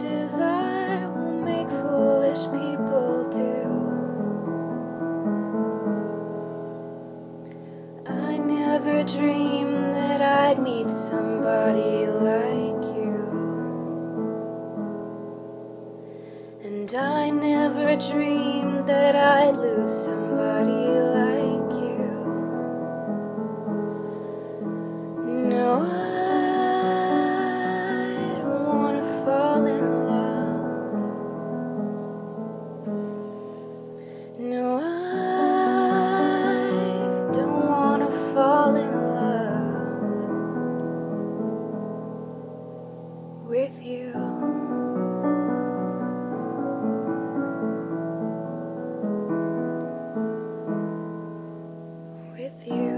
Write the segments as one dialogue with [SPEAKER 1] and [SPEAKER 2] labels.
[SPEAKER 1] desire will make foolish people do. I never dreamed that I'd meet somebody like you, and I never dreamed that I'd lose somebody like you. No, I don't want to fall in love. No, I don't want to fall in love with you. With you.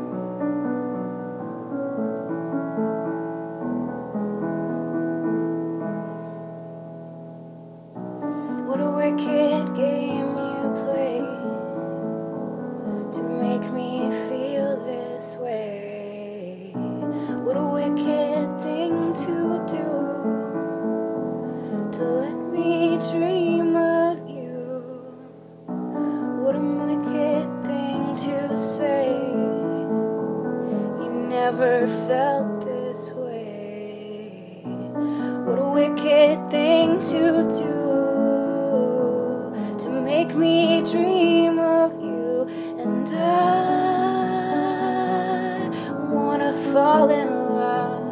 [SPEAKER 1] What a wicked game you play to make me feel this way. What a wicked thing to do, to let me dream of you. What a wicked thing to say. You never felt this way. What a wicked thing to do, to make me dream of you. And I wanna fall in love.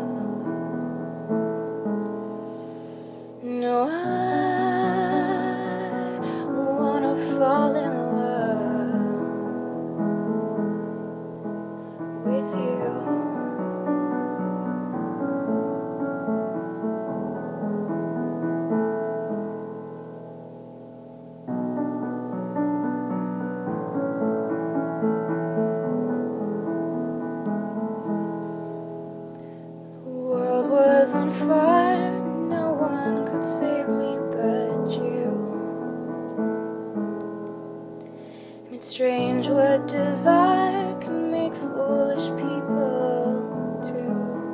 [SPEAKER 1] No, I wanna fall in love with you. The world was on fire, no one could save me but you. And it's strange what desire can make foolish people do.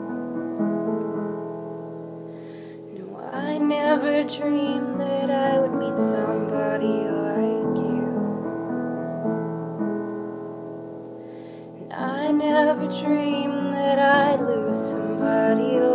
[SPEAKER 1] No, I never dreamed that I would meet somebody like you. And I never dreamed that I'd lose somebody like you.